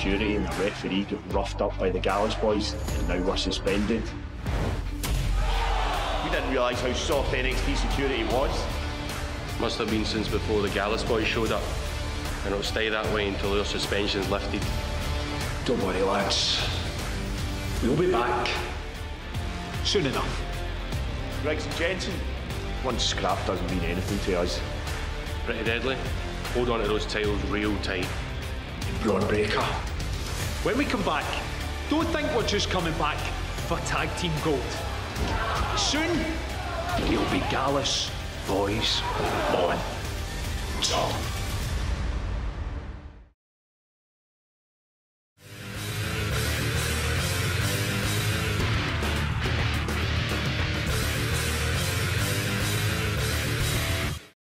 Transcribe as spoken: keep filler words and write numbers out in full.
security and the referee got roughed up by the Gallus boys, and now we're suspended. We didn't realise how soft N X T security was. Must have been since before the Gallus boys showed up, and it'll stay that way until their suspension's lifted. Don't worry, lads. We'll be back soon enough. Griggs and Jensen. One scrap doesn't mean anything to us. Pretty deadly. Hold on to those titles real tight. Braun Breaker. When we come back, don't think we're just coming back for tag team gold. Soon, You'll be Gallus, boys, on top.